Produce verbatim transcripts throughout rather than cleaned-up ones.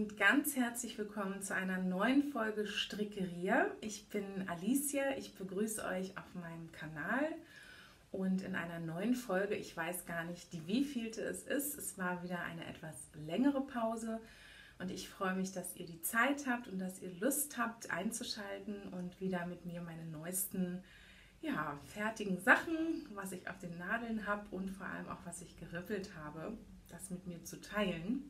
und ganz herzlich willkommen zu einer neuen Folge Strickeria. Ich bin Alicia, ich begrüße euch auf meinem Kanal und in einer neuen Folge, ich weiß gar nicht, die wievielte es ist, es war wieder eine etwas längere Pause und ich freue mich, dass ihr die Zeit habt und dass ihr Lust habt einzuschalten und wieder mit mir meine neuesten ja, fertigen Sachen, was ich auf den Nadeln habe und vor allem auch, was ich gerippelt habe, das mit mir zu teilen.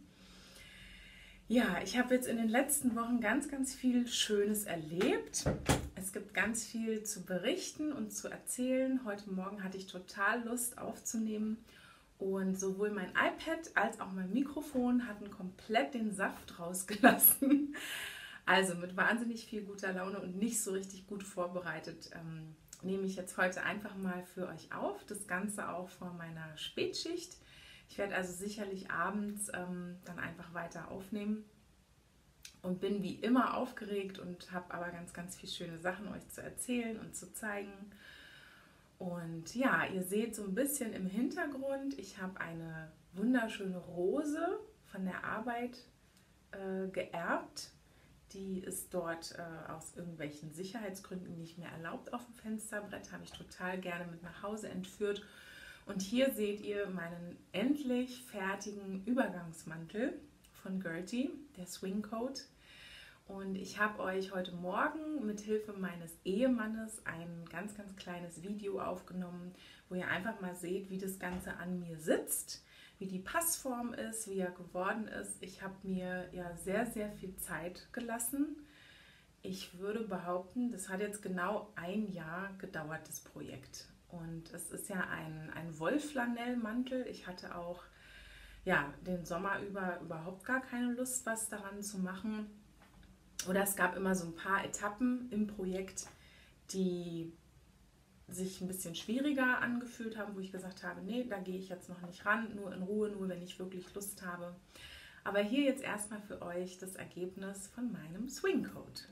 Ja, ich habe jetzt in den letzten Wochen ganz, ganz viel Schönes erlebt. Es gibt ganz viel zu berichten und zu erzählen. Heute Morgen hatte ich total Lust aufzunehmen und sowohl mein iPad als auch mein Mikrofon hatten komplett den Saft rausgelassen. Also mit wahnsinnig viel guter Laune und nicht so richtig gut vorbereitet ähm, nehme ich jetzt heute einfach mal für euch auf. Das Ganze auch vor meiner Spätschicht. Ich werde also sicherlich abends ähm, dann einfach weiter aufnehmen und bin wie immer aufgeregt und habe aber ganz, ganz viele schöne Sachen euch zu erzählen und zu zeigen. Und ja, ihr seht so ein bisschen im Hintergrund, ich habe eine wunderschöne Rose von der Arbeit äh, geerbt. Die ist dort äh, aus irgendwelchen Sicherheitsgründen nicht mehr erlaubt auf dem Fensterbrett, habe ich total gerne mit nach Hause entführt. Und hier seht ihr meinen endlich fertigen Übergangsmantel von Gertie, der Swing Coat. Und ich habe euch heute Morgen mit Hilfe meines Ehemannes ein ganz, ganz kleines Video aufgenommen, wo ihr einfach mal seht, wie das Ganze an mir sitzt, wie die Passform ist, wie er geworden ist. Ich habe mir ja sehr, sehr viel Zeit gelassen. Ich würde behaupten, das hat jetzt genau ein Jahr gedauert, das Projekt. Und es ist ja ein, ein Wollflanellmantel. Ich hatte auch ja, den Sommer über überhaupt gar keine Lust, was daran zu machen. Oder es gab immer so ein paar Etappen im Projekt, die sich ein bisschen schwieriger angefühlt haben, wo ich gesagt habe, nee, da gehe ich jetzt noch nicht ran, nur in Ruhe, nur wenn ich wirklich Lust habe. Aber hier jetzt erstmal für euch das Ergebnis von meinem Swing Coat.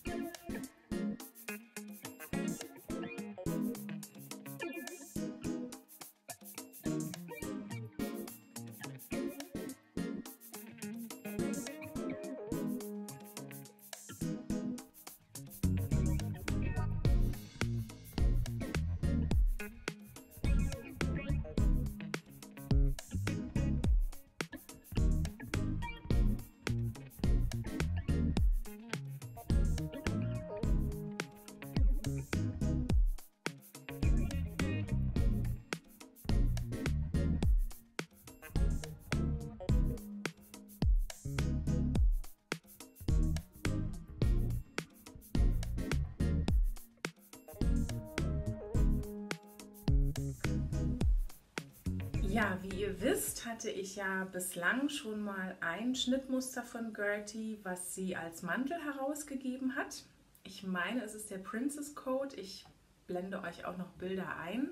Ja, wie ihr wisst, hatte ich ja bislang schon mal ein Schnittmuster von Gertie, was sie als Mantel herausgegeben hat. Ich meine, es ist der Princess Code. Ich blende euch auch noch Bilder ein.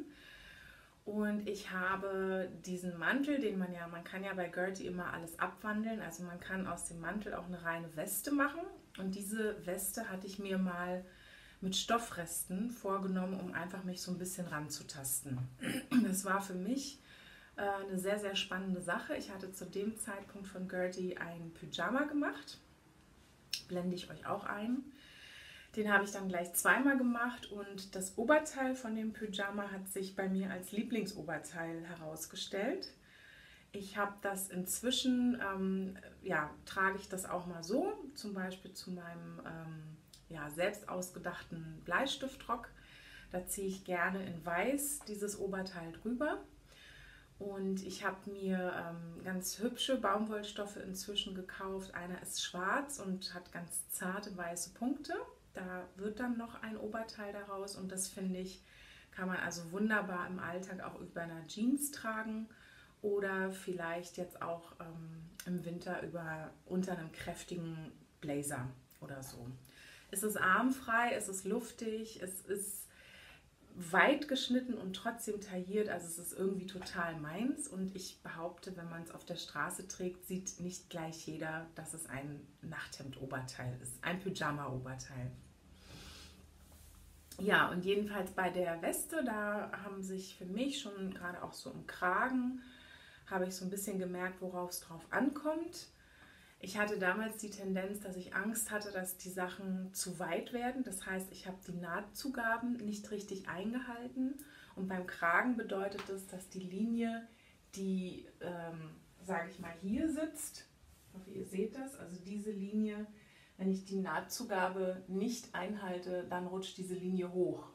Und ich habe diesen Mantel, den man ja, man kann ja bei Gertie immer alles abwandeln. Also man kann aus dem Mantel auch eine reine Weste machen. Und diese Weste hatte ich mir mal mit Stoffresten vorgenommen, um einfach mich so ein bisschen ranzutasten. Das war für mich eine sehr, sehr spannende Sache. Ich hatte zu dem Zeitpunkt von Gertie ein Pyjama gemacht. Blende ich euch auch ein. Den habe ich dann gleich zweimal gemacht und das Oberteil von dem Pyjama hat sich bei mir als Lieblingsoberteil herausgestellt. Ich habe das inzwischen, ähm, ja, trage ich das auch mal so, zum Beispiel zu meinem ähm, ja, selbst ausgedachten Bleistiftrock. Da ziehe ich gerne in weiß dieses Oberteil drüber. Und ich habe mir ähm, ganz hübsche Baumwollstoffe inzwischen gekauft. Einer ist schwarz und hat ganz zarte weiße Punkte. Da wird dann noch ein Oberteil daraus und das finde ich, kann man also wunderbar im Alltag auch über einer Jeans tragen oder vielleicht jetzt auch ähm, im Winter über, unter einem kräftigen Blazer oder so. Es ist armfrei, es ist luftig, es ist weit geschnitten und trotzdem tailliert, also es ist irgendwie total meins und ich behaupte, wenn man es auf der Straße trägt, sieht nicht gleich jeder, dass es ein Nachthemd-Oberteil ist, ein Pyjama-Oberteil. Ja, und jedenfalls bei der Weste, da haben sich für mich schon gerade auch so im Kragen, habe ich so ein bisschen gemerkt, worauf es drauf ankommt. Ich hatte damals die Tendenz, dass ich Angst hatte, dass die Sachen zu weit werden. Das heißt, ich habe die Nahtzugaben nicht richtig eingehalten. Und beim Kragen bedeutet das, dass die Linie, die, ähm, sage ich mal, hier sitzt, ich hoffe, ihr seht das, also diese Linie, wenn ich die Nahtzugabe nicht einhalte, dann rutscht diese Linie hoch.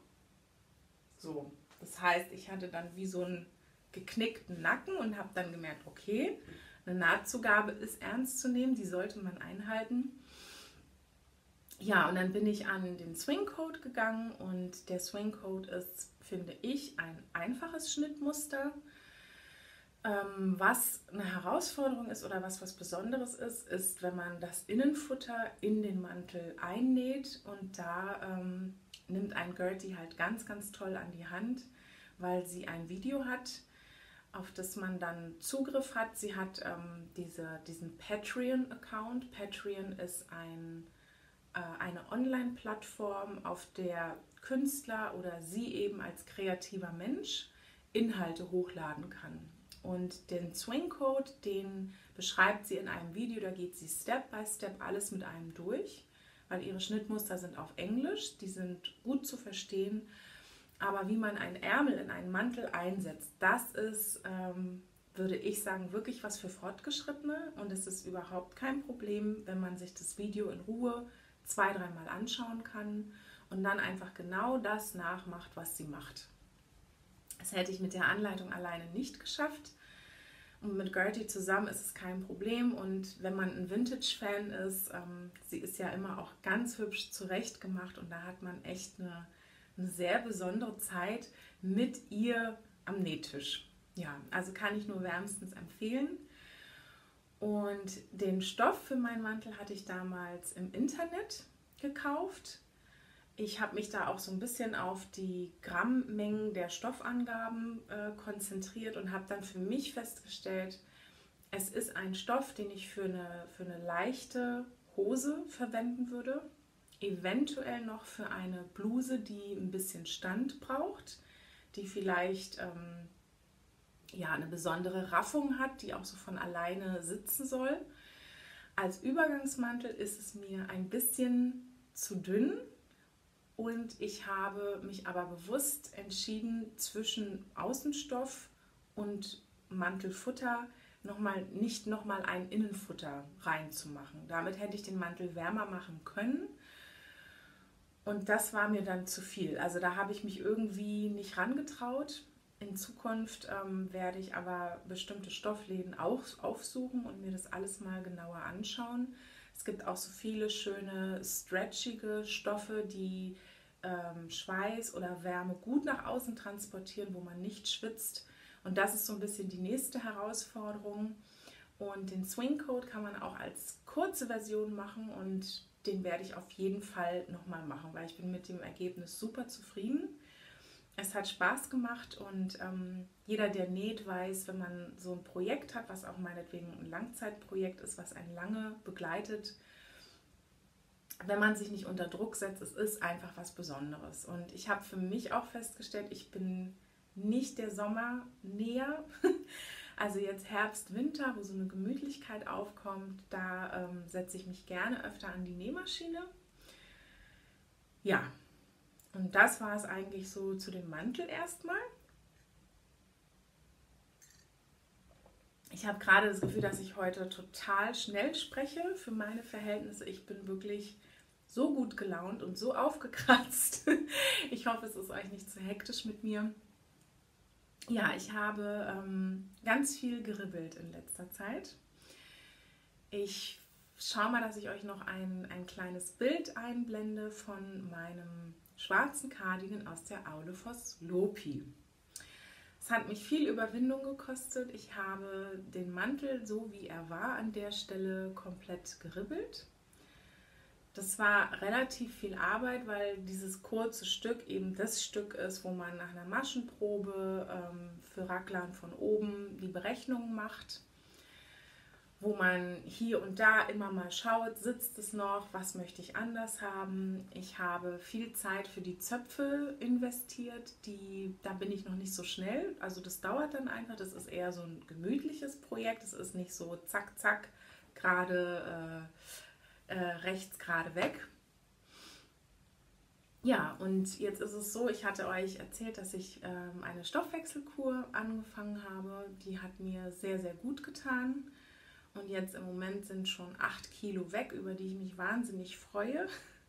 So, das heißt, ich hatte dann wie so einen geknickten Nacken und habe dann gemerkt, okay, eine Nahtzugabe ist ernst zu nehmen, die sollte man einhalten. Ja, und dann bin ich an den Swing Code gegangen und der Swing Code ist, finde ich, ein einfaches Schnittmuster. Ähm, was eine Herausforderung ist oder was was Besonderes ist, ist, wenn man das Innenfutter in den Mantel einnäht und da ähm, nimmt ein Gertie halt ganz, ganz toll an die Hand, weil sie ein Video hat, auf das man dann Zugriff hat. Sie hat ähm, diese, diesen Patreon-Account. Patreon ist ein, äh, eine Online-Plattform, auf der Künstler oder sie eben als kreativer Mensch Inhalte hochladen kann. Und den Swing Code, den beschreibt sie in einem Video, da geht sie Step by Step alles mit einem durch, weil ihre Schnittmuster sind auf Englisch, die sind gut zu verstehen. Aber wie man einen Ärmel in einen Mantel einsetzt, das ist, ähm, würde ich sagen, wirklich was für Fortgeschrittene. Und es ist überhaupt kein Problem, wenn man sich das Video in Ruhe zwei, dreimal anschauen kann und dann einfach genau das nachmacht, was sie macht. Das hätte ich mit der Anleitung alleine nicht geschafft. Und mit Gertie zusammen ist es kein Problem. Und wenn man ein Vintage-Fan ist, ähm, sie ist ja immer auch ganz hübsch zurechtgemacht und da hat man echt eine, eine sehr besondere Zeit mit ihr am Nähtisch. Ja, also kann ich nur wärmstens empfehlen. Und den Stoff für meinen Mantel hatte ich damals im Internet gekauft. Ich habe mich da auch so ein bisschen auf die Grammmengen der Stoffangaben äh, konzentriert und habe dann für mich festgestellt, es ist ein Stoff, den ich für eine, für eine leichte Hose verwenden würde. Eventuell noch für eine Bluse, die ein bisschen Stand braucht, die vielleicht ähm, ja, eine besondere Raffung hat, die auch so von alleine sitzen soll. Als Übergangsmantel ist es mir ein bisschen zu dünn. Und ich habe mich aber bewusst entschieden, zwischen Außenstoff und Mantelfutter noch mal, nicht nochmal ein Innenfutter reinzumachen. Damit hätte ich den Mantel wärmer machen können. Und das war mir dann zu viel. Also da habe ich mich irgendwie nicht rangetraut. In Zukunft ähm, werde ich aber bestimmte Stoffläden auch aufsuchen und mir das alles mal genauer anschauen. Es gibt auch so viele schöne, stretchige Stoffe, die ähm, Schweiß oder Wärme gut nach außen transportieren, wo man nicht schwitzt. Und das ist so ein bisschen die nächste Herausforderung. Und den Swing Code kann man auch als kurze Version machen und den werde ich auf jeden Fall nochmal machen, weil ich bin mit dem Ergebnis super zufrieden. Es hat Spaß gemacht und ähm, jeder, der näht, weiß, wenn man so ein Projekt hat, was auch meinetwegen ein Langzeitprojekt ist, was einen lange begleitet, wenn man sich nicht unter Druck setzt, es ist einfach was Besonderes. Und ich habe für mich auch festgestellt, ich bin nicht der Sommernäher. Also jetzt Herbst, Winter, wo so eine Gemütlichkeit aufkommt, da ähm, setze ich mich gerne öfter an die Nähmaschine. Ja. Und das war es eigentlich so zu dem Mantel erstmal. Ich habe gerade das Gefühl, dass ich heute total schnell spreche für meine Verhältnisse. Ich bin wirklich so gut gelaunt und so aufgekratzt. Ich hoffe, es ist euch nicht zu hektisch mit mir. Ja, ich habe ähm, ganz viel geribbelt in letzter Zeit. Ich schaue mal, dass ich euch noch ein, ein kleines Bild einblende von meinem schwarzen Cardigan aus der Aulefos Lopi. Es hat mich viel Überwindung gekostet. Ich habe den Mantel, so wie er war, an der Stelle komplett geribbelt. Das war relativ viel Arbeit, weil dieses kurze Stück eben das Stück ist, wo man nach einer Maschenprobe ähm, für Raglan von oben die Berechnungen macht, wo man hier und da immer mal schaut, sitzt es noch, was möchte ich anders haben. Ich habe viel Zeit für die Zöpfe investiert, die, da bin ich noch nicht so schnell, also das dauert dann einfach, das ist eher so ein gemütliches Projekt, es ist nicht so zack, zack, gerade äh, äh, rechts gerade weg. Ja, und jetzt ist es so, ich hatte euch erzählt, dass ich ähm, eine Stoffwechselkur angefangen habe. Die hat mir sehr, sehr gut getan. Und jetzt im Moment sind schon acht Kilo weg, über die ich mich wahnsinnig freue.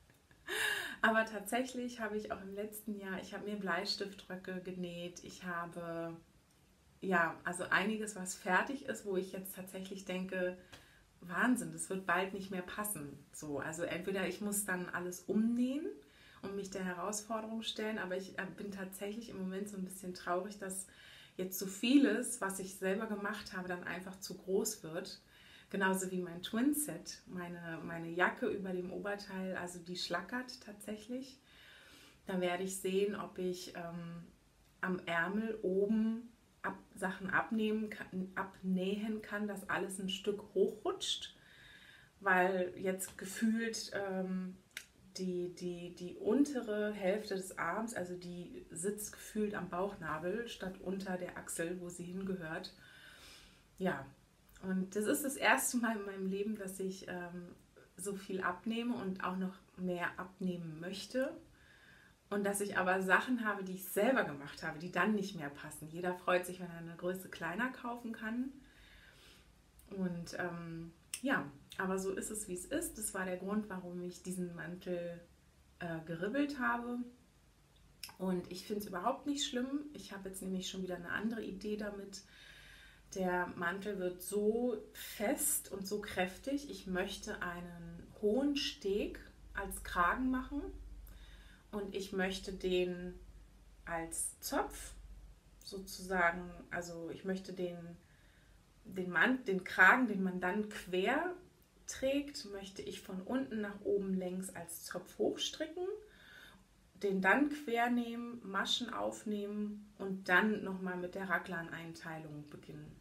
Aber tatsächlich habe ich auch im letzten Jahr, ich habe mir Bleistiftröcke genäht. Ich habe, ja, also einiges, was fertig ist, wo ich jetzt tatsächlich denke, Wahnsinn, das wird bald nicht mehr passen. So, also entweder ich muss dann alles umnähen und mich der Herausforderung stellen, aber ich bin tatsächlich im Moment so ein bisschen traurig, dass jetzt so vieles, was ich selber gemacht habe, dann einfach zu groß wird. Genauso wie mein Twinset, meine, meine Jacke über dem Oberteil, also die schlackert tatsächlich. Da werde ich sehen, ob ich ähm, am Ärmel oben ab, Sachen abnehmen kann, abnähen kann, dass alles ein Stück hochrutscht, weil jetzt gefühlt ähm, die, die, die untere Hälfte des Arms, also die sitzt gefühlt am Bauchnabel statt unter der Achsel, wo sie hingehört. Ja, und das ist das erste Mal in meinem Leben, dass ich ähm, so viel abnehme und auch noch mehr abnehmen möchte. Und dass ich aber Sachen habe, die ich selber gemacht habe, die dann nicht mehr passen. Jeder freut sich, wenn er eine Größe kleiner kaufen kann. Und ähm, ja, aber so ist es, wie es ist. Das war der Grund, warum ich diesen Mantel äh, geribbelt habe. Und ich finde es überhaupt nicht schlimm. Ich habe jetzt nämlich schon wieder eine andere Idee damit. Der Mantel wird so fest und so kräftig. Ich möchte einen hohen Steg als Kragen machen. Und ich möchte den als Zopf sozusagen, also ich möchte den, den, Mant, den Kragen, den man dann quer trägt, möchte ich von unten nach oben längs als Zopf hochstricken, den dann quer nehmen, Maschen aufnehmen und dann nochmal mit der Raglan-Einteilung beginnen.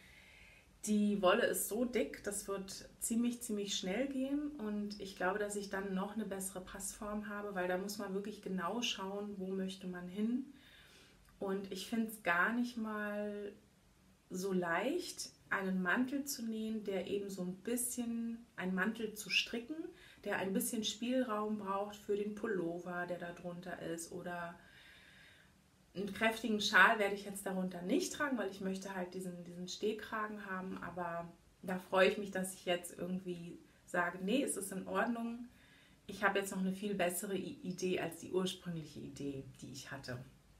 Die Wolle ist so dick, das wird ziemlich, ziemlich schnell gehen und ich glaube, dass ich dann noch eine bessere Passform habe, weil da muss man wirklich genau schauen, wo möchte man hin. Und ich finde es gar nicht mal so leicht, einen Mantel zu nähen, der eben so ein bisschen, einen Mantel zu stricken, der ein bisschen Spielraum braucht für den Pullover, der da drunter ist, oder einen kräftigen Schal werde ich jetzt darunter nicht tragen, weil ich möchte halt diesen, diesen Stehkragen haben, aber da freue ich mich, dass ich jetzt irgendwie sage, nee, es ist in Ordnung. Ich habe jetzt noch eine viel bessere Idee als die ursprüngliche Idee, die ich hatte.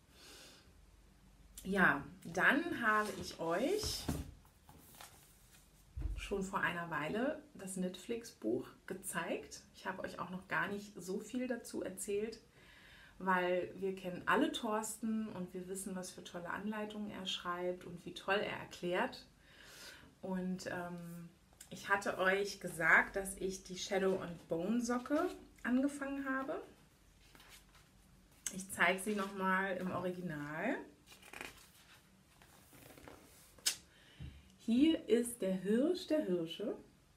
Ja, dann habe ich euch schon vor einer Weile das Knitflix-Buch gezeigt. Ich habe euch auch noch gar nicht so viel dazu erzählt, weil wir kennen alle Thorsten und wir wissen, was für tolle Anleitungen er schreibt und wie toll er erklärt. Und ähm, ich hatte euch gesagt, dass ich die Shadow and Bone Socke angefangen habe. Ich zeige sie nochmal im Original. Hier ist der Hirsch der Hirsche.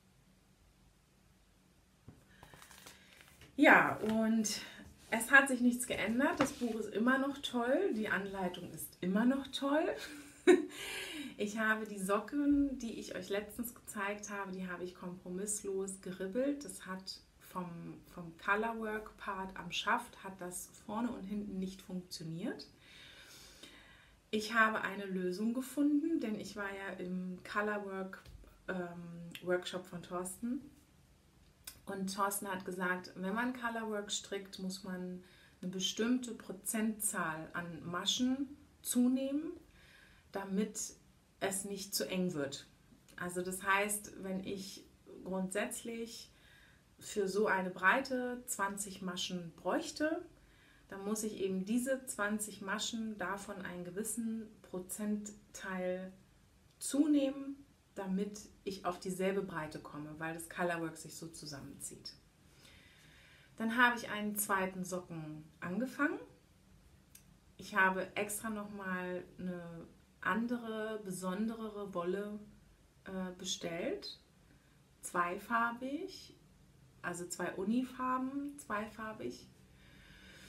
Ja, und es hat sich nichts geändert. Das Buch ist immer noch toll. Die Anleitung ist immer noch toll. Ich habe die Socken, die ich euch letztens gezeigt habe, die habe ich kompromisslos geribbelt. Das hat vom, vom Colorwork Part am Schaft hat das vorne und hinten nicht funktioniert. Ich habe eine Lösung gefunden, denn ich war ja im Colorwork ähm, Workshop von Thorsten. Und Thorsten hat gesagt, wenn man Colorwork strickt, muss man eine bestimmte Prozentzahl an Maschen zunehmen, damit es nicht zu eng wird. Also das heißt, wenn ich grundsätzlich für so eine Breite zwanzig Maschen bräuchte, dann muss ich eben diese zwanzig Maschen davon einen gewissen Prozentteil zunehmen, damit ich auf dieselbe Breite komme, weil das Colorwork sich so zusammenzieht. Dann habe ich einen zweiten Socken angefangen. Ich habe extra nochmal eine andere, besonderere Wolle äh, bestellt, zweifarbig, also zwei Unifarben, zweifarbig.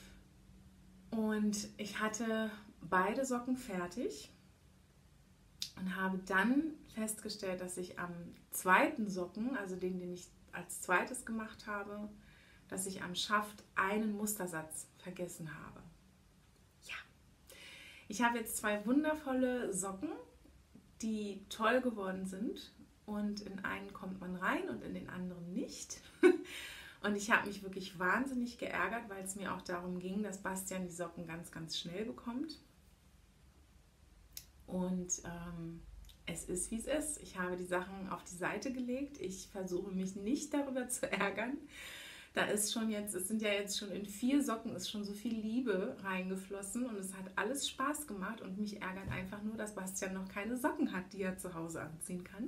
Und ich hatte beide Socken fertig und habe dann festgestellt, dass ich am zweiten Socken, also den, den ich als zweites gemacht habe, dass ich am Schaft einen Mustersatz vergessen habe. Ja, ich habe jetzt zwei wundervolle Socken, die toll geworden sind, und in einen kommt man rein und in den anderen nicht. Und ich habe mich wirklich wahnsinnig geärgert, weil es mir auch darum ging, dass Bastian die Socken ganz, ganz schnell bekommt. Und ähm, es ist, wie es ist. Ich habe die Sachen auf die Seite gelegt. Ich versuche mich nicht darüber zu ärgern. Da ist schon jetzt, es sind ja jetzt schon in vier Socken ist schon so viel Liebe reingeflossen und es hat alles Spaß gemacht, und mich ärgert einfach nur, dass Bastian noch keine Socken hat, die er zu Hause anziehen kann.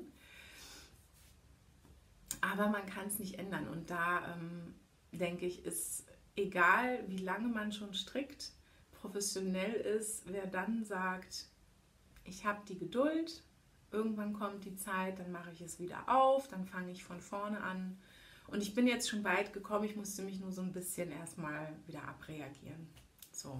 Aber man kann es nicht ändern, und da ähm, denke ich, ist egal, wie lange man schon strickt, professionell ist, wer dann sagt, ich habe die Geduld, irgendwann kommt die Zeit, dann mache ich es wieder auf, dann fange ich von vorne an. Und ich bin jetzt schon weit gekommen, ich musste mich nur so ein bisschen erstmal wieder abreagieren. So.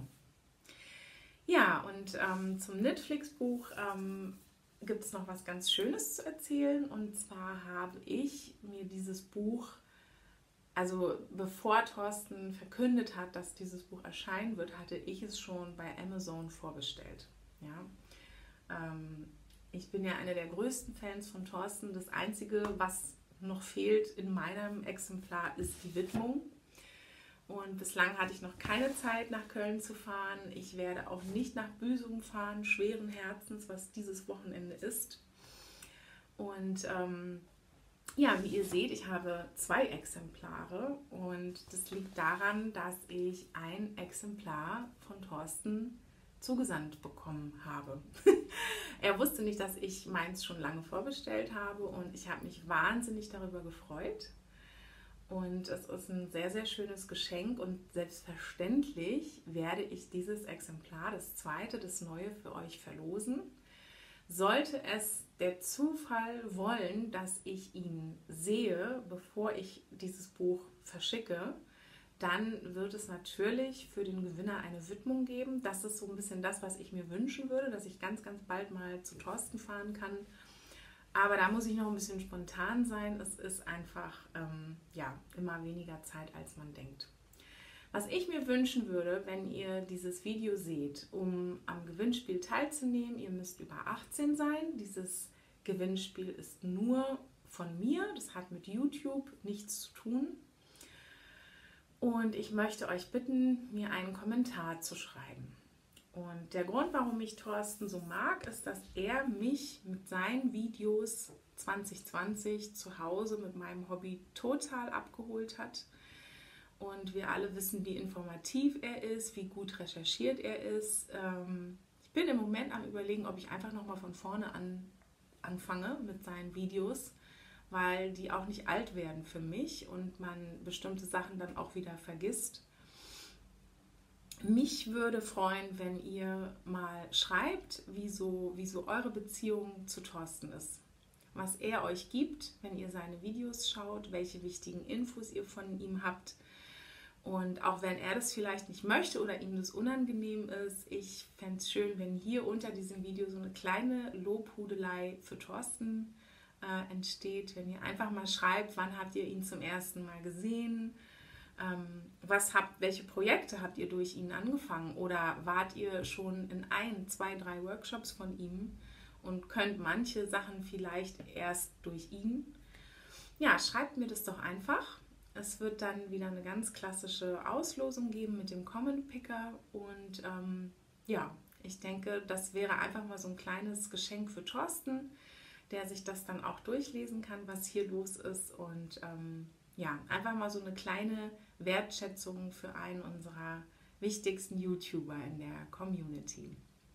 Ja, und ähm, zum Netflix-Buch ähm, gibt es noch was ganz Schönes zu erzählen. Und zwar habe ich mir dieses Buch, also bevor Thorsten verkündet hat, dass dieses Buch erscheinen wird, hatte ich es schon bei Amazon vorbestellt. Ja. Ähm, ich bin ja eine der größten Fans von Thorsten. Das Einzige, was noch fehlt in meinem Exemplar, ist die Widmung. Und bislang hatte ich noch keine Zeit, nach Köln zu fahren. Ich werde auch nicht nach Büsum fahren, schweren Herzens, was dieses Wochenende ist. Und ähm, ja, wie ihr seht, ich habe zwei Exemplare, und das liegt daran, dass ich ein Exemplar von Thorsten zugesandt bekommen habe. Er wusste nicht, dass ich meins schon lange vorbestellt habe, und ich habe mich wahnsinnig darüber gefreut. Und es ist ein sehr, sehr schönes Geschenk, und selbstverständlich werde ich dieses Exemplar, das zweite, das neue, für euch verlosen. Sollte es der Zufall wollen, dass ich ihn sehe, bevor ich dieses Buch verschicke, dann wird es natürlich für den Gewinner eine Widmung geben. Das ist so ein bisschen das, was ich mir wünschen würde, dass ich ganz, ganz bald mal zu Thorsten fahren kann. Aber da muss ich noch ein bisschen spontan sein. Es ist einfach ähm, ja, immer weniger Zeit, als man denkt. Was ich mir wünschen würde, wenn ihr dieses Video seht, um am Gewinnspiel teilzunehmen, ihr müsst über achtzehn sein. Dieses Gewinnspiel ist nur von mir, das hat mit YouTube nichts zu tun. Und ich möchte euch bitten, mir einen Kommentar zu schreiben. Und der Grund, warum ich Thorsten so mag, ist, dass er mich mit seinen Videos zwanzig zwanzig zu Hause mit meinem Hobby total abgeholt hat. Und wir alle wissen, wie informativ er ist, wie gut recherchiert er ist. Ich bin im Moment am Überlegen, ob ich einfach nochmal von vorne an anfange mit seinen Videos, weil die auch nicht alt werden für mich und man bestimmte Sachen dann auch wieder vergisst. Mich würde freuen, wenn ihr mal schreibt, wie so, wie so eure Beziehung zu Thorsten ist. Was er euch gibt, wenn ihr seine Videos schaut, welche wichtigen Infos ihr von ihm habt. Und auch wenn er das vielleicht nicht möchte oder ihm das unangenehm ist, ich fände es schön, wenn hier unter diesem Video so eine kleine Lobhudelei für Thorsten äh, entsteht. Wenn ihr einfach mal schreibt, wann habt ihr ihn zum ersten Mal gesehen, ähm, was habt, welche Projekte habt ihr durch ihn angefangen oder wart ihr schon in ein, zwei, drei Workshops von ihm und könnt manche Sachen vielleicht erst durch ihn. Ja, schreibt mir das doch einfach. Es wird dann wieder eine ganz klassische Auslosung geben mit dem Comment Picker und ähm, ja, ich denke, das wäre einfach mal so ein kleines Geschenk für Thorsten, der sich das dann auch durchlesen kann, was hier los ist und ähm, ja, einfach mal so eine kleine Wertschätzung für einen unserer wichtigsten YouTuber in der Community.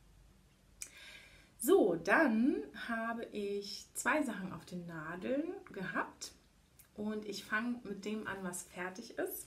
So, dann habe ich zwei Sachen auf den Nadeln gehabt. Und ich fange mit dem an, was fertig ist.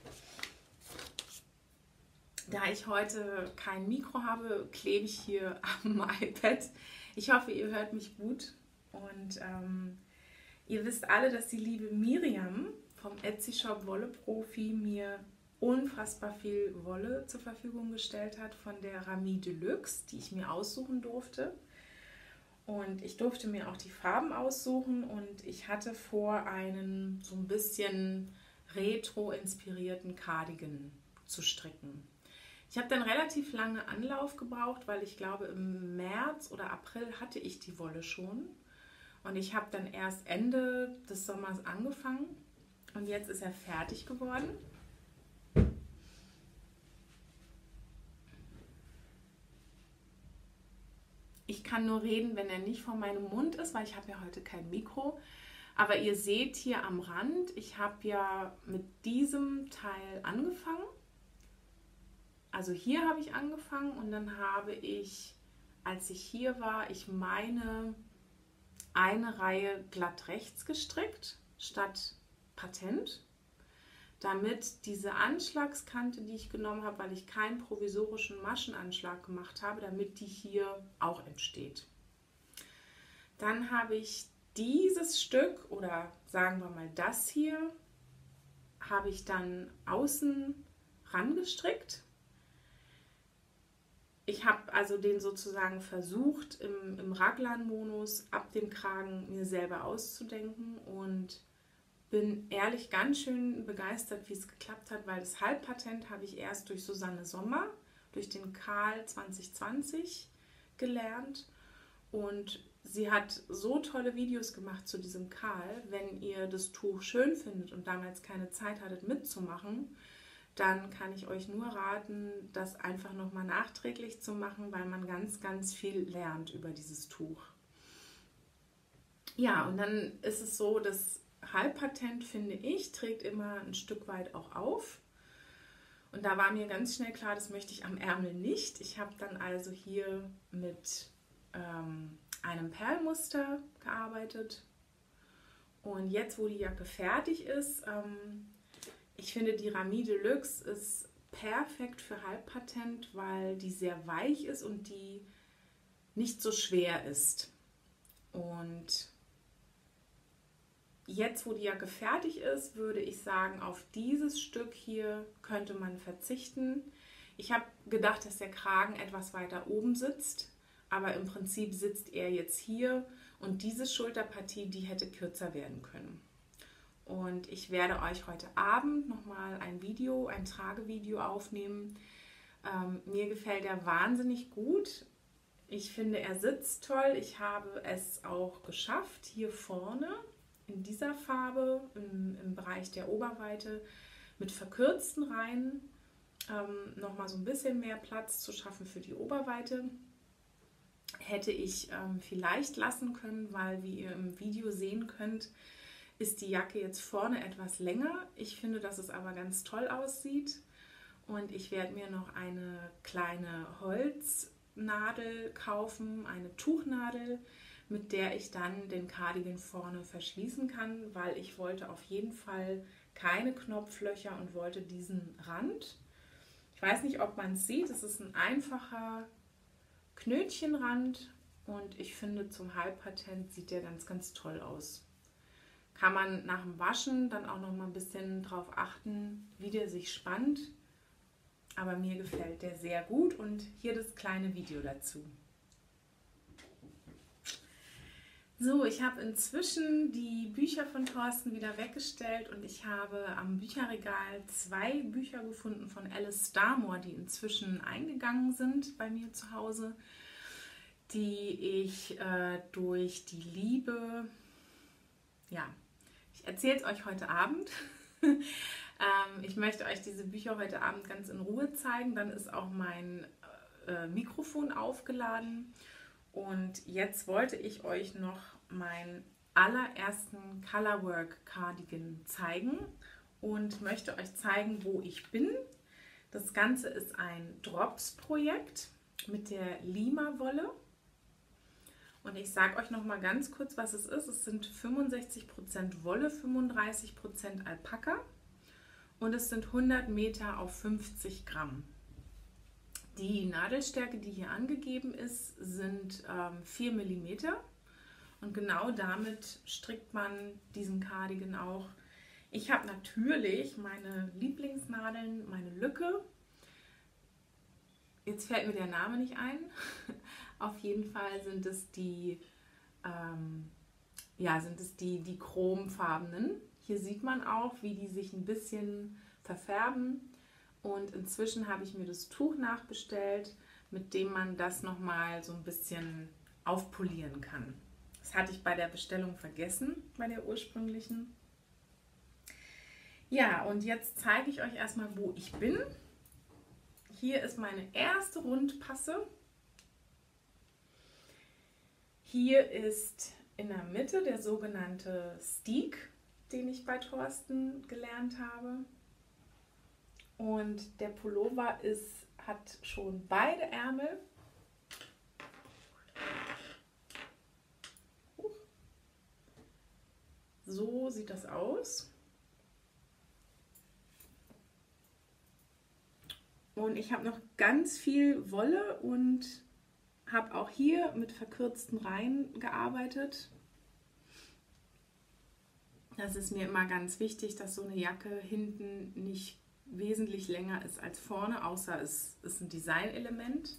Da ich heute kein Mikro habe, klebe ich hier am iPad. Ich hoffe, ihr hört mich gut. Und ähm, ihr wisst alle, dass die liebe Miriam vom Etsy-Shop Wolle Profi mir unfassbar viel Wolle zur Verfügung gestellt hat von der Rami Deluxe, die ich mir aussuchen durfte. Und ich durfte mir auch die Farben aussuchen und ich hatte vor, einen so ein bisschen retro-inspirierten Cardigan zu stricken. Ich habe dann relativ lange Anlauf gebraucht, weil ich glaube, im März oder April hatte ich die Wolle schon. Und ich habe dann erst Ende des Sommers angefangen und jetzt ist er fertig geworden. Ich kann nur reden, wenn er nicht vor meinem Mund ist, weil ich habe ja heute kein Mikro. Aber ihr seht hier am Rand, ich habe ja mit diesem Teil angefangen. Also hier habe ich angefangen und dann habe ich, als ich hier war, ich meine, eine Reihe glatt rechts gestrickt statt Patent, damit diese Anschlagskante, die ich genommen habe, weil ich keinen provisorischen Maschenanschlag gemacht habe, damit die hier auch entsteht. Dann habe ich dieses Stück, oder sagen wir mal das hier, habe ich dann außen rangestrickt. Ich habe also den sozusagen versucht, im, im Raglan-Modus ab dem Kragen mir selber auszudenken und bin ehrlich ganz schön begeistert, wie es geklappt hat, weil das Halbpatent habe ich erst durch Susanne Sommer, durch den Karl zwanzig zwanzig gelernt und sie hat so tolle Videos gemacht zu diesem Karl. Wenn ihr das Tuch schön findet und damals keine Zeit hattet mitzumachen, dann kann ich euch nur raten, das einfach nochmal nachträglich zu machen, weil man ganz, ganz viel lernt über dieses Tuch. Ja, und dann ist es so, dass Halbpatent, finde ich, trägt immer ein Stück weit auch auf. Und da war mir ganz schnell klar, das möchte ich am Ärmel nicht. Ich habe dann also hier mit ähm, einem Perlmuster gearbeitet. Und jetzt, wo die Jacke fertig ist, ähm, ich finde, die Rami Deluxe ist perfekt für Halbpatent, weil die sehr weich ist und die nicht so schwer ist. Und jetzt, wo die Jacke fertig ist, würde ich sagen, auf dieses Stück hier könnte man verzichten. Ich habe gedacht, dass der Kragen etwas weiter oben sitzt, aber im Prinzip sitzt er jetzt hier und diese Schulterpartie, die hätte kürzer werden können. Und ich werde euch heute Abend nochmal ein Video, ein Tragevideo aufnehmen. Ähm, mir gefällt er wahnsinnig gut. Ich finde, er sitzt toll. Ich habe es auch geschafft, hier vorne in dieser Farbe, im, im Bereich der Oberweite, mit verkürzten Reihen ähm, nochmal so ein bisschen mehr Platz zu schaffen für die Oberweite. Hätte ich ähm, vielleicht lassen können, weil, wie ihr im Video sehen könnt, ist die Jacke jetzt vorne etwas länger. Ich finde, dass es aber ganz toll aussieht. Und ich werde mir noch eine kleine Holznadel kaufen, eine Tuchnadel, mit der ich dann den Cardigan vorne verschließen kann, weil ich wollte auf jeden Fall keine Knopflöcher und wollte diesen Rand. Ich weiß nicht, ob man es sieht, es ist ein einfacher Knötchenrand und ich finde, zum Halbpatent sieht der ganz, ganz toll aus. Kann man nach dem Waschen dann auch noch mal ein bisschen drauf achten, wie der sich spannt. Aber mir gefällt der sehr gut und hier das kleine Video dazu. So, ich habe inzwischen die Bücher von Thorsten wieder weggestellt und ich habe am Bücherregal zwei Bücher gefunden von Alice Starmore, die inzwischen eingegangen sind bei mir zu Hause, die ich äh, durch die Liebe, ja, ich erzähle es euch heute Abend. ähm, ich möchte euch diese Bücher heute Abend ganz in Ruhe zeigen, dann ist auch mein äh, Mikrofon aufgeladen. Und jetzt wollte ich euch noch meinen allerersten Colorwork Cardigan zeigen und möchte euch zeigen, wo ich bin. Das Ganze ist ein Drops-Projekt mit der Lima-Wolle. Und ich sage euch noch mal ganz kurz, was es ist. Es sind fünfundsechzig Prozent Wolle, fünfunddreißig Prozent Alpaka und es sind hundert Meter auf fünfzig Gramm. Die Nadelstärke, die hier angegeben ist, sind ähm, vier Millimeter und genau damit strickt man diesen Cardigan auch. Ich habe natürlich meine Lieblingsnadeln, meine Lücke. Jetzt fällt mir der Name nicht ein. Auf jeden Fall sind es die ähm, ja, sind es die, die chromfarbenen. Hier sieht man auch, wie die sich ein bisschen verfärben. Und inzwischen habe ich mir das Tuch nachbestellt, mit dem man das nochmal so ein bisschen aufpolieren kann. Das hatte ich bei der Bestellung vergessen, bei der ursprünglichen. Ja, und jetzt zeige ich euch erstmal, wo ich bin. Hier ist meine erste Rundpasse. Hier ist in der Mitte der sogenannte Stick, den ich bei Thorsten gelernt habe. Und der Pullover ist, hat schon beide Ärmel. So sieht das aus. Und ich habe noch ganz viel Wolle und habe auch hier mit verkürzten Reihen gearbeitet. Das ist mir immer ganz wichtig, dass so eine Jacke hinten nicht wesentlich länger ist als vorne, außer es ist ein Designelement.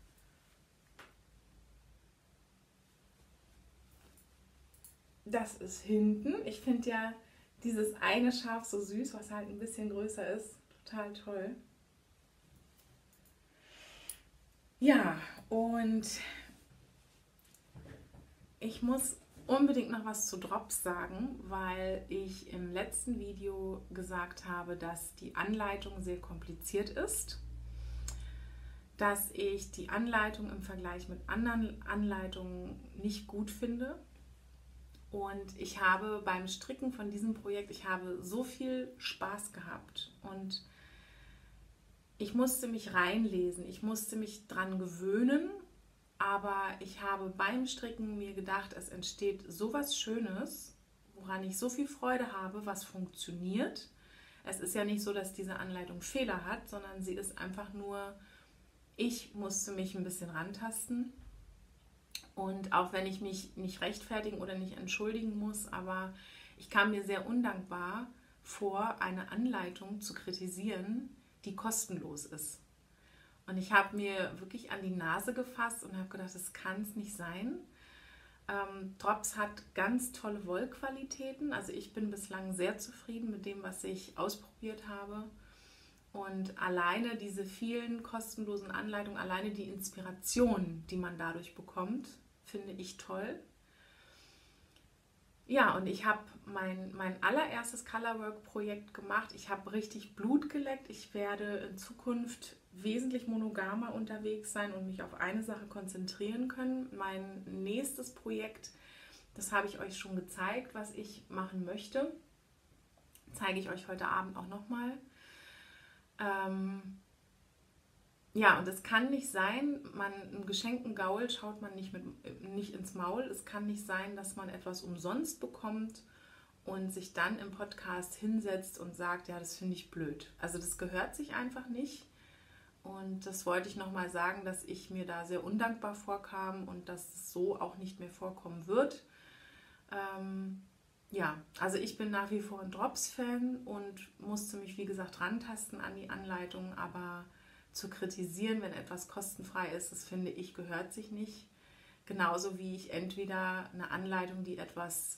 Das ist hinten. Ich finde ja dieses eine Schaf so süß, was halt ein bisschen größer ist. Total toll. Ja, und ich muss unbedingt noch was zu Drops sagen, weil ich im letzten Video gesagt habe, dass die Anleitung sehr kompliziert ist, dass ich die Anleitung im Vergleich mit anderen Anleitungen nicht gut finde. Und ich habe beim Stricken von diesem Projekt, ich habe so viel Spaß gehabt und ich musste mich reinlesen, ich musste mich dran gewöhnen, aber ich habe beim Stricken mir gedacht, es entsteht so was Schönes, woran ich so viel Freude habe, was funktioniert. Es ist ja nicht so, dass diese Anleitung Fehler hat, sondern sie ist einfach nur, ich musste mich ein bisschen rantasten. Und auch wenn ich mich nicht rechtfertigen oder nicht entschuldigen muss, aber ich kam mir sehr undankbar vor, eine Anleitung zu kritisieren, die kostenlos ist. Und ich habe mir wirklich an die Nase gefasst und habe gedacht, das kann es nicht sein. Ähm, Drops hat ganz tolle Wollqualitäten. Also ich bin bislang sehr zufrieden mit dem, was ich ausprobiert habe. Und alleine diese vielen kostenlosen Anleitungen, alleine die Inspiration, die man dadurch bekommt, finde ich toll. Ja, und ich habe mein, mein allererstes Colorwork-Projekt gemacht. Ich habe richtig Blut geleckt. Ich werde in Zukunft wesentlich monogamer unterwegs sein und mich auf eine Sache konzentrieren können. Mein nächstes Projekt, das habe ich euch schon gezeigt, was ich machen möchte. Zeige ich euch heute Abend auch nochmal. Ähm, ja, und es kann nicht sein, man einen geschenkten Gaul schaut man nicht, mit, nicht ins Maul. Es kann nicht sein, dass man etwas umsonst bekommt und sich dann im Podcast hinsetzt und sagt, ja, das finde ich blöd. Also das gehört sich einfach nicht. Und das wollte ich nochmal sagen, dass ich mir da sehr undankbar vorkam und dass es so auch nicht mehr vorkommen wird. Ähm, ja, also ich bin nach wie vor ein Drops-Fan und musste mich, wie gesagt, rantasten an die Anleitung, aber zu kritisieren, wenn etwas kostenfrei ist, das finde ich, gehört sich nicht. Genauso wie ich entweder eine Anleitung, die etwas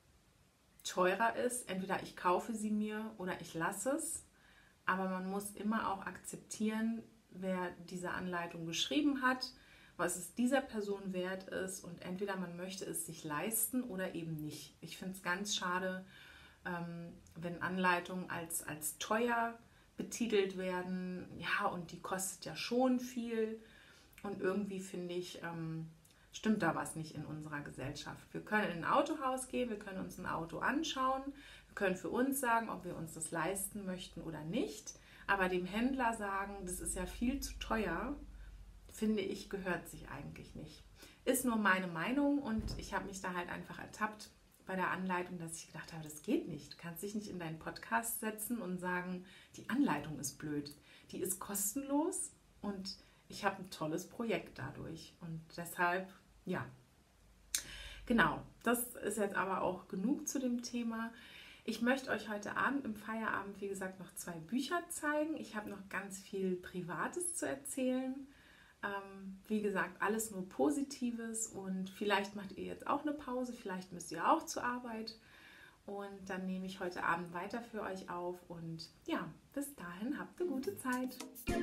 teurer ist, entweder ich kaufe sie mir oder ich lasse es, aber man muss immer auch akzeptieren, wer diese Anleitung geschrieben hat, was es dieser Person wert ist und entweder man möchte es sich leisten oder eben nicht. Ich finde es ganz schade, ähm, wenn Anleitungen als, als teuer betitelt werden, ja, und die kostet ja schon viel und irgendwie finde ich, ähm, stimmt da was nicht in unserer Gesellschaft. Wir können in ein Autohaus gehen, wir können uns ein Auto anschauen, wir können für uns sagen, ob wir uns das leisten möchten oder nicht, aber dem Händler sagen, das ist ja viel zu teuer, finde ich, gehört sich eigentlich nicht. Ist nur meine Meinung und ich habe mich da halt einfach ertappt bei der Anleitung, dass ich gedacht habe, das geht nicht. Du kannst dich nicht in deinen Podcast setzen und sagen, die Anleitung ist blöd. Die ist kostenlos und ich habe ein tolles Projekt dadurch. Und deshalb, ja, genau, das ist jetzt aber auch genug zu dem Thema. Ich möchte euch heute Abend im Feierabend, wie gesagt, noch zwei Bücher zeigen. Ich habe noch ganz viel Privates zu erzählen. Ähm, wie gesagt, alles nur Positives und vielleicht macht ihr jetzt auch eine Pause, vielleicht müsst ihr auch zur Arbeit und dann nehme ich heute Abend weiter für euch auf und ja, bis dahin habt eine gute Zeit.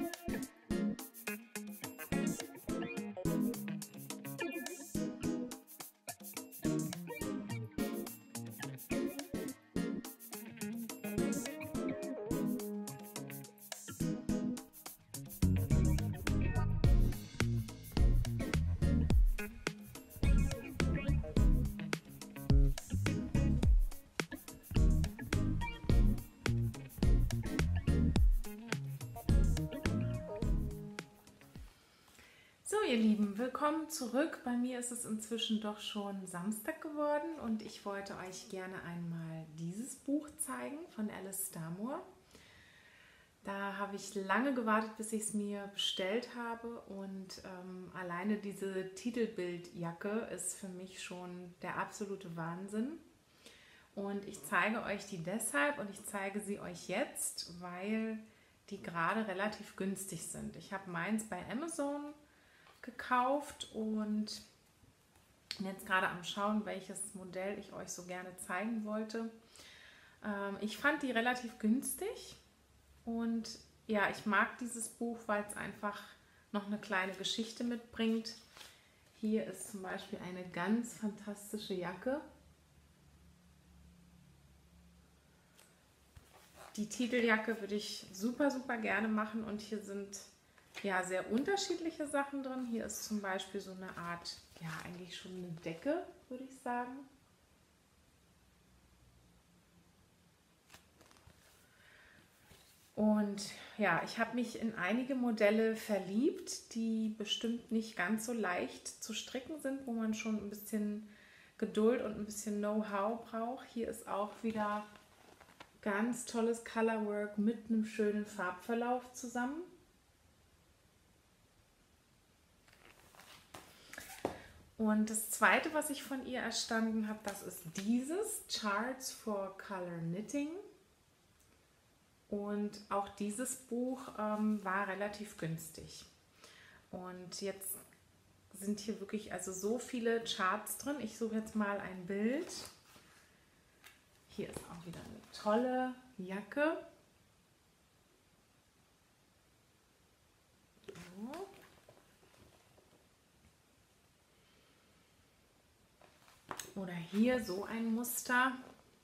So, ihr Lieben, willkommen zurück. Bei mir ist es inzwischen doch schon Samstag geworden und ich wollte euch gerne einmal dieses Buch zeigen von Alice Starmore. Da habe ich lange gewartet, bis ich es mir bestellt habe und ähm, alleine diese Titelbildjacke ist für mich schon der absolute Wahnsinn. Und ich zeige euch die deshalb und ich zeige sie euch jetzt, weil die gerade relativ günstig sind. Ich habe meins bei Amazon gekauft und bin jetzt gerade am Schauen, welches Modell ich euch so gerne zeigen wollte. Ähm, ich fand die relativ günstig und ja, ich mag dieses Buch, weil es einfach noch eine kleine Geschichte mitbringt. Hier ist zum Beispiel eine ganz fantastische Jacke. Die Titeljacke würde ich super, super gerne machen und hier sind ja sehr unterschiedliche Sachen drin. Hier ist zum Beispiel so eine Art, ja eigentlich schon eine Decke, würde ich sagen. Und ja, ich habe mich in einige Modelle verliebt, die bestimmt nicht ganz so leicht zu stricken sind, wo man schon ein bisschen Geduld und ein bisschen Know-how braucht. Hier ist auch wieder ganz tolles Colorwork mit einem schönen Farbverlauf zusammen. Und das zweite, was ich von ihr erstanden habe, das ist dieses Charts for Color Knitting. Und auch dieses Buch ähm, war relativ günstig. Und jetzt sind hier wirklich also so viele Charts drin. Ich suche jetzt mal ein Bild. Hier ist auch wieder eine tolle Jacke. So. Oder hier so ein Muster.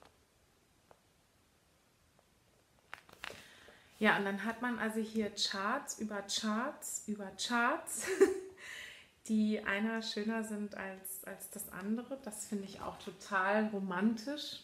Ja, und dann hat man also hier Charts über Charts über Charts, die einer schöner sind als, als das andere. Das finde ich auch total romantisch.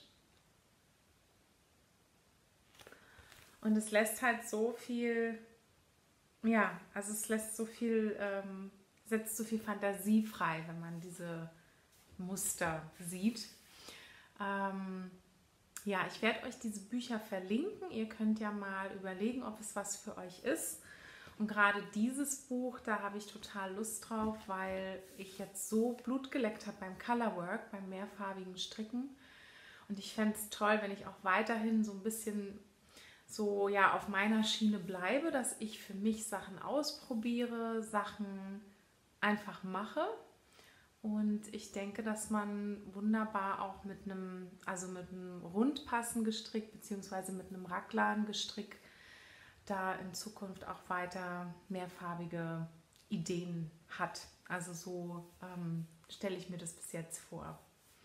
Und es lässt halt so viel, ja, also es lässt so viel, ähm, setzt so viel Fantasie frei, wenn man diese Muster sieht. Ähm, ja, ich werde euch diese Bücher verlinken. Ihr könnt ja mal überlegen, ob es was für euch ist. Und gerade dieses Buch, da habe ich total Lust drauf, weil ich jetzt so Blut geleckt habe beim Colorwork, beim mehrfarbigen Stricken. Und ich fände es toll, wenn ich auch weiterhin so ein bisschen so ja auf meiner Schiene bleibe, dass ich für mich Sachen ausprobiere, Sachen einfach mache. Und ich denke, dass man wunderbar auch mit einem, also mit einem Rundpassen gestrickt, beziehungsweise mit einem Raglan gestrickt, da in Zukunft auch weiter mehrfarbige Ideen hat. Also so ähm, stelle ich mir das bis jetzt vor.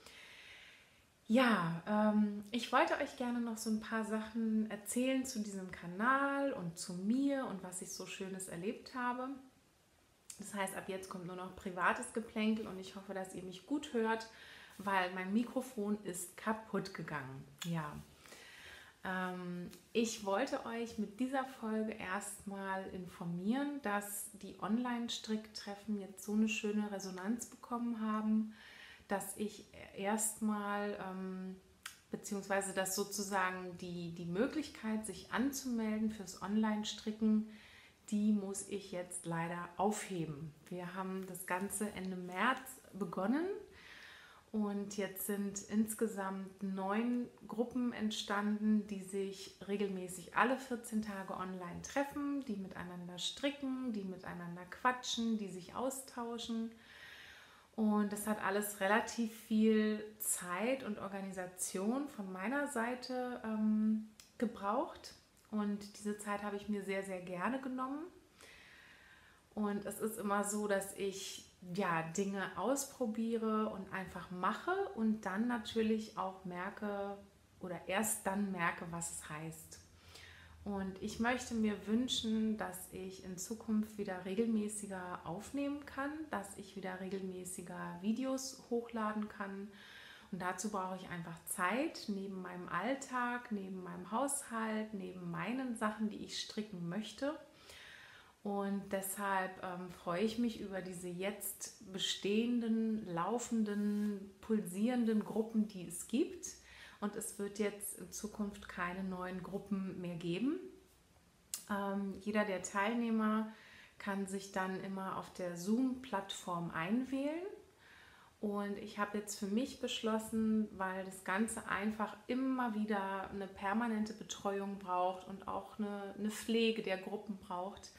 Ja, ähm, ich wollte euch gerne noch so ein paar Sachen erzählen zu diesem Kanal und zu mir und was ich so Schönes erlebt habe. Das heißt, ab jetzt kommt nur noch privates Geplänkel und ich hoffe, dass ihr mich gut hört, weil mein Mikrofon ist kaputt gegangen. Ja, ähm, ich wollte euch mit dieser Folge erstmal informieren, dass die Online-Stricktreffen jetzt so eine schöne Resonanz bekommen haben, dass ich erstmal, ähm, beziehungsweise dass sozusagen die, die Möglichkeit, sich anzumelden fürs Online-Stricken, die muss ich jetzt leider aufheben. Wir haben das Ganze Ende März begonnen Und jetzt sind insgesamt neun Gruppen entstanden, die sich regelmäßig alle vierzehn Tage online treffen, die miteinander stricken, die miteinander quatschen, die sich austauschen. Und das hat alles relativ viel Zeit und Organisation von meiner Seite ähm, gebraucht. Und diese Zeit habe ich mir sehr, sehr gerne genommen. Und es ist immer so, dass ich ja, Dinge ausprobiere und einfach mache und dann natürlich auch merke oder erst dann merke, was es heißt. Und ich möchte mir wünschen, dass ich in Zukunft wieder regelmäßiger aufnehmen kann, dass ich wieder regelmäßiger Videos hochladen kann. Und dazu brauche ich einfach Zeit, neben meinem Alltag, neben meinem Haushalt, neben meinen Sachen, die ich stricken möchte. Und deshalb ähm, freue ich mich über diese jetzt bestehenden, laufenden, pulsierenden Gruppen, die es gibt. Und es wird jetzt in Zukunft keine neuen Gruppen mehr geben. Ähm, jeder der Teilnehmer kann sich dann immer auf der Zoom-Plattform einwählen. Und ich habe jetzt für mich beschlossen, weil das Ganze einfach immer wieder eine permanente Betreuung braucht und auch eine, eine Pflege der Gruppen braucht,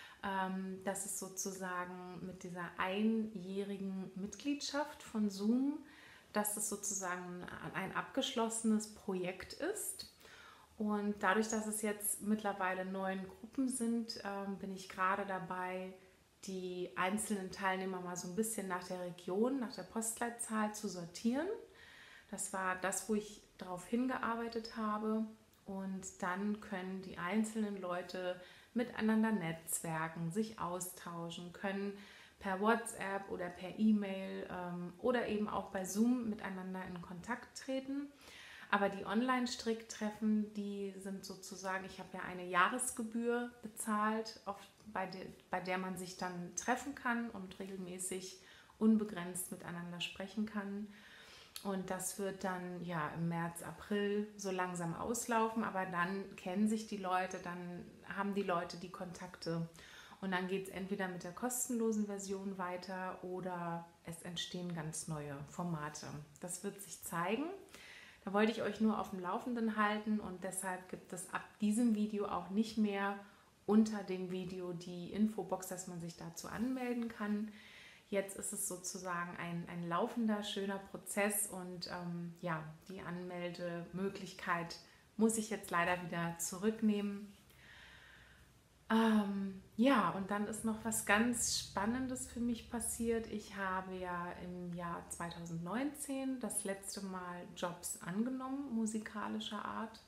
dass es sozusagen mit dieser einjährigen Mitgliedschaft von Zoom, dass es sozusagen ein abgeschlossenes Projekt ist. Und dadurch, dass es jetzt mittlerweile neun Gruppen sind, bin ich gerade dabei, die einzelnen Teilnehmer mal so ein bisschen nach der Region, nach der Postleitzahl zu sortieren. Das war das, wo ich darauf hingearbeitet habe. Und dann können die einzelnen Leute miteinander netzwerken, sich austauschen, können per WhatsApp oder per E-Mail ähm, oder eben auch bei Zoom miteinander in Kontakt treten. Aber die Online-Stricktreffen, die sind sozusagen, ich habe ja eine Jahresgebühr bezahlt, auf, bei, de, bei der man sich dann treffen kann und regelmäßig unbegrenzt miteinander sprechen kann. Und das wird dann ja im März, April so langsam auslaufen, aber dann kennen sich die Leute, dann haben die Leute die Kontakte und dann geht es entweder mit der kostenlosen Version weiter oder es entstehen ganz neue Formate. Das wird sich zeigen. Da wollte ich euch nur auf dem Laufenden halten und deshalb gibt es ab diesem Video auch nicht mehr unter dem Video die Infobox, dass man sich dazu anmelden kann. Jetzt ist es sozusagen ein, ein laufender, schöner Prozess und ähm, ja, die Anmeldemöglichkeit muss ich jetzt leider wieder zurücknehmen. Ähm, ja, und dann ist noch was ganz Spannendes für mich passiert. Ich habe ja im Jahr zweitausendneunzehn das letzte Mal Jobs angenommen, musikalischer Art.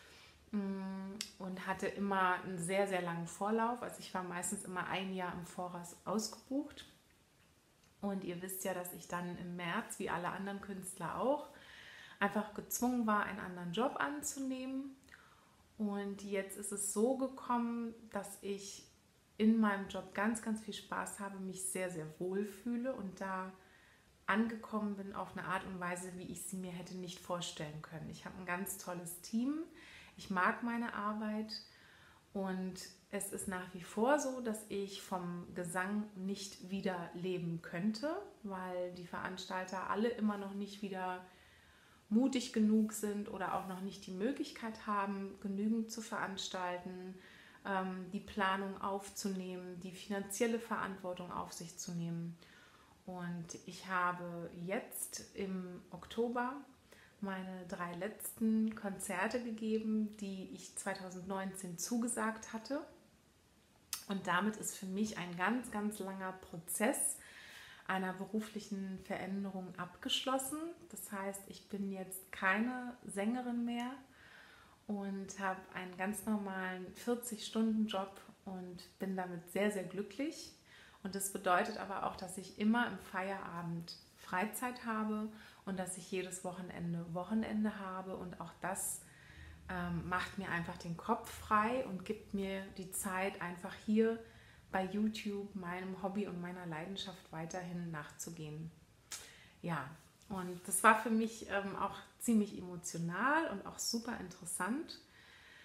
Und hatte immer einen sehr, sehr langen Vorlauf. Also ich war meistens immer ein Jahr im Voraus ausgebucht. Und ihr wisst ja, dass ich dann im März, wie alle anderen Künstler auch, einfach gezwungen war, einen anderen Job anzunehmen. Und jetzt ist es so gekommen, dass ich in meinem Job ganz, ganz viel Spaß habe, mich sehr, sehr wohl fühle und da angekommen bin auf eine Art und Weise, wie ich sie mir hätte nicht vorstellen können. Ich habe ein ganz tolles Team, ich mag meine Arbeit und es ist nach wie vor so, dass ich vom Gesang nicht wieder leben könnte, weil die Veranstalter alle immer noch nicht wieder mutig genug sind oder auch noch nicht die Möglichkeit haben, genügend zu veranstalten, ähm, die Planung aufzunehmen, die finanzielle Verantwortung auf sich zu nehmen. Und ich habe jetzt im Oktober meine drei letzten Konzerte gegeben, die ich zweitausendneunzehn zugesagt hatte. Und damit ist für mich ein ganz, ganz langer Prozess einer beruflichen Veränderung abgeschlossen. Das heißt, ich bin jetzt keine Sängerin mehr und habe einen ganz normalen vierzig-Stunden-Job und bin damit sehr, sehr glücklich. Und das bedeutet aber auch, dass ich immer im Feierabend Freizeit habe und dass ich jedes Wochenende Wochenende habe. Und auch das ähm, macht mir einfach den Kopf frei und gibt mir die Zeit, einfach hier bei YouTube meinem Hobby und meiner Leidenschaft weiterhin nachzugehen. Ja, und das war für mich ähm, auch ziemlich emotional und auch super interessant.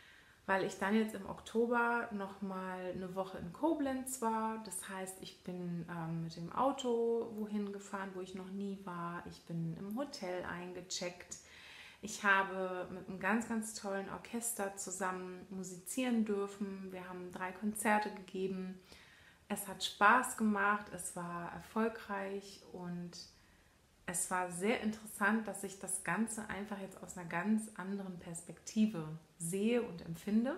weil ich dann jetzt im Oktober nochmal eine Woche in Koblenz war. Das heißt, ich bin ähm, mit dem Auto wohin gefahren, wo ich noch nie war. Ich bin im Hotel eingecheckt. Ich habe mit einem ganz, ganz tollen Orchester zusammen musizieren dürfen. Wir haben drei Konzerte gegeben. Es hat Spaß gemacht, es war erfolgreich und es war sehr interessant, dass ich das Ganze einfach jetzt aus einer ganz anderen Perspektive sehe und empfinde.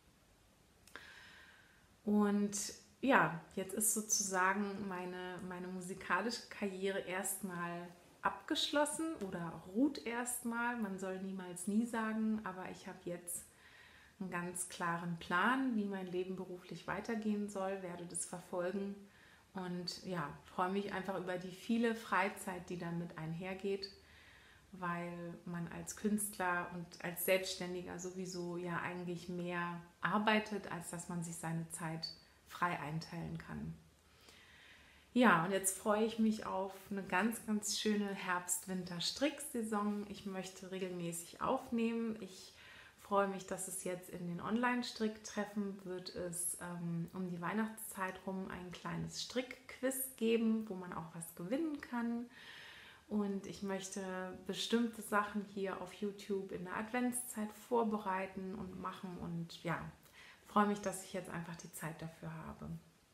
Und ja, jetzt ist sozusagen meine, meine musikalische Karriere erstmal abgeschlossen oder ruht erstmal. Man soll niemals nie sagen, aber ich habe jetzt einen ganz klaren Plan, wie mein Leben beruflich weitergehen soll, werde das verfolgen und ja, freue mich einfach über die viele Freizeit, die damit einhergeht, weil man als Künstler und als Selbstständiger sowieso ja eigentlich mehr arbeitet, als dass man sich seine Zeit frei einteilen kann. Ja, und jetzt freue ich mich auf eine ganz, ganz schöne Herbst-Winter-Stricksaison. Ich möchte regelmäßig aufnehmen. Ich freue mich, dass es jetzt in den Online-Stricktreffen wird es ähm, um die Weihnachtszeit rum ein kleines Strickquiz geben, wo man auch was gewinnen kann. Und ich möchte bestimmte Sachen hier auf YouTube in der Adventszeit vorbereiten und machen. Und ja, freue mich, dass ich jetzt einfach die Zeit dafür habe.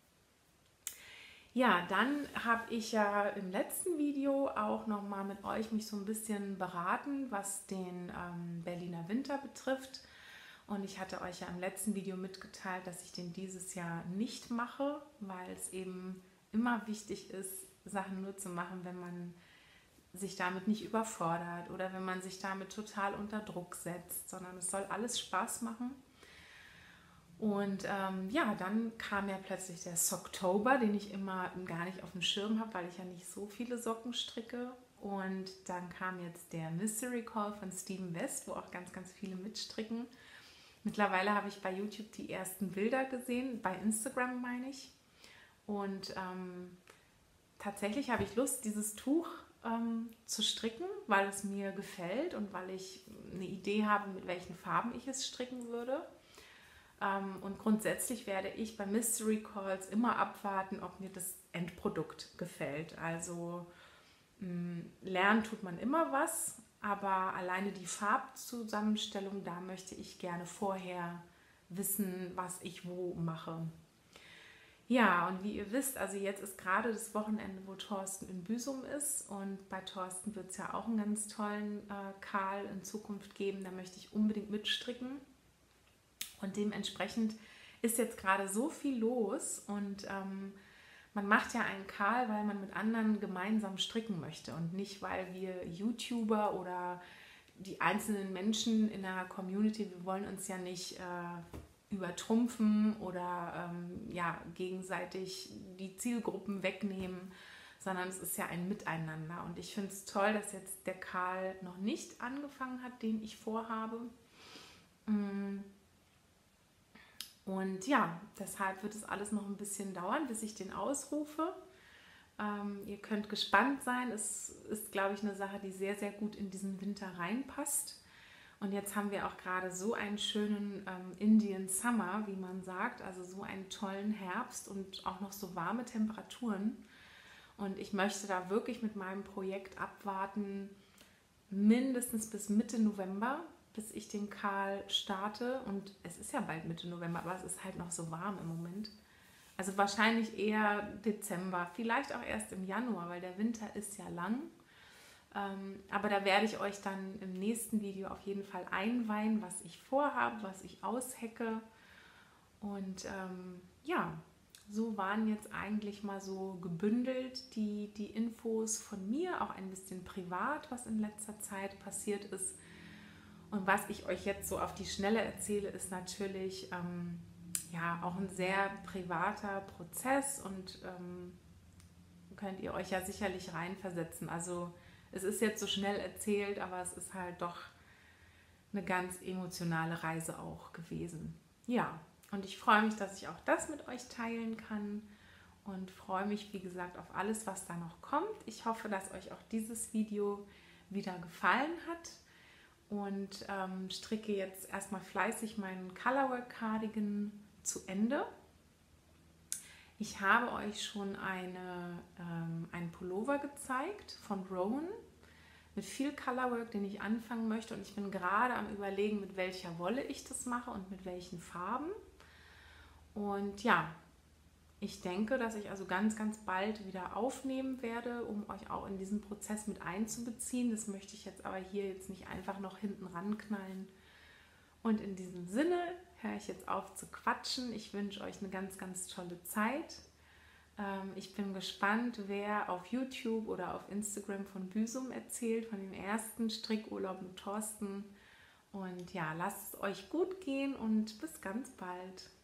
Ja, dann habe ich ja im letzten Video auch nochmal mit euch mich so ein bisschen beraten, was den ähm, Berliner Winter betrifft. Und ich hatte euch ja im letzten Video mitgeteilt, dass ich den dieses Jahr nicht mache, weil es eben immer wichtig ist, Sachen nur zu machen, wenn man sich damit nicht überfordert oder wenn man sich damit total unter Druck setzt, sondern es soll alles Spaß machen. Und ähm, ja, dann kam ja plötzlich der Socktober, den ich immer gar nicht auf dem Schirm habe, weil ich ja nicht so viele Socken stricke. Und dann kam jetzt der Mystery Call von Steven West, wo auch ganz, ganz viele mitstricken. Mittlerweile habe ich bei YouTube die ersten Bilder gesehen, bei Instagram meine ich. Und ähm, tatsächlich habe ich Lust, dieses Tuch ähm, zu stricken, weil es mir gefällt und weil ich eine Idee habe, mit welchen Farben ich es stricken würde. Und grundsätzlich werde ich bei Mystery Calls immer abwarten, ob mir das Endprodukt gefällt. Also mh, lernen tut man immer was, aber alleine die Farbzusammenstellung, da möchte ich gerne vorher wissen, was ich wo mache. Ja, und wie ihr wisst, also jetzt ist gerade das Wochenende, wo Thorsten in Büsum ist, und bei Thorsten wird es ja auch einen ganz tollen äh, Karl in Zukunft geben, da möchte ich unbedingt mitstricken. Und dementsprechend ist jetzt gerade so viel los und ähm, man macht ja einen Karl, weil man mit anderen gemeinsam stricken möchte und nicht, weil wir YouTuber oder die einzelnen Menschen in der Community, wir wollen uns ja nicht äh, übertrumpfen oder ähm, ja, gegenseitig die Zielgruppen wegnehmen, sondern es ist ja ein Miteinander. Und ich finde es toll, dass jetzt der Karl noch nicht angefangen hat, den ich vorhabe. Mm. Und ja, deshalb wird es alles noch ein bisschen dauern, bis ich den ausrufe. Ähm, ihr könnt gespannt sein. Es ist, glaube ich, eine Sache, die sehr, sehr gut in diesen Winter reinpasst. Und jetzt haben wir auch gerade so einen schönen ähm, Indian Summer, wie man sagt. Also so einen tollen Herbst und auch noch so warme Temperaturen. Und ich möchte da wirklich mit meinem Projekt abwarten, mindestens bis Mitte November, bis ich den Karl starte. Und es ist ja bald Mitte November, aber es ist halt noch so warm im Moment. Also wahrscheinlich eher Dezember, vielleicht auch erst im Januar, weil der Winter ist ja lang. Ähm, aber da werde ich euch dann im nächsten Video auf jeden Fall einweihen, was ich vorhabe, was ich aushecke. Und ähm, ja, so waren jetzt eigentlich mal so gebündelt die, die Infos von mir, auch ein bisschen privat, was in letzter Zeit passiert ist. Und was ich euch jetzt so auf die Schnelle erzähle, ist natürlich ähm, ja auch ein sehr privater Prozess und ähm, könnt ihr euch ja sicherlich reinversetzen. Also es ist jetzt so schnell erzählt, aber es ist halt doch eine ganz emotionale Reise auch gewesen. Ja, und ich freue mich, dass ich auch das mit euch teilen kann und freue mich, wie gesagt, auf alles, was da noch kommt. Ich hoffe, dass euch auch dieses Video wieder gefallen hat. und ähm, stricke jetzt erstmal fleißig meinen Colorwork Cardigan zu Ende. Ich habe euch schon eine, ähm, einen Pullover gezeigt von Rowan mit viel Colorwork, den ich anfangen möchte, und ich bin gerade am Überlegen, mit welcher Wolle ich das mache und mit welchen Farben. Und ja, ich denke, dass ich also ganz, ganz bald wieder aufnehmen werde, um euch auch in diesen Prozess mit einzubeziehen. Das möchte ich jetzt aber hier jetzt nicht einfach noch hinten ranknallen. Und in diesem Sinne höre ich jetzt auf zu quatschen. Ich wünsche euch eine ganz, ganz tolle Zeit. Ähm, ich bin gespannt, wer auf YouTube oder auf Instagram von Büsum erzählt, von dem ersten Strickurlaub mit Thorsten. Und ja, lasst es euch gut gehen und bis ganz bald.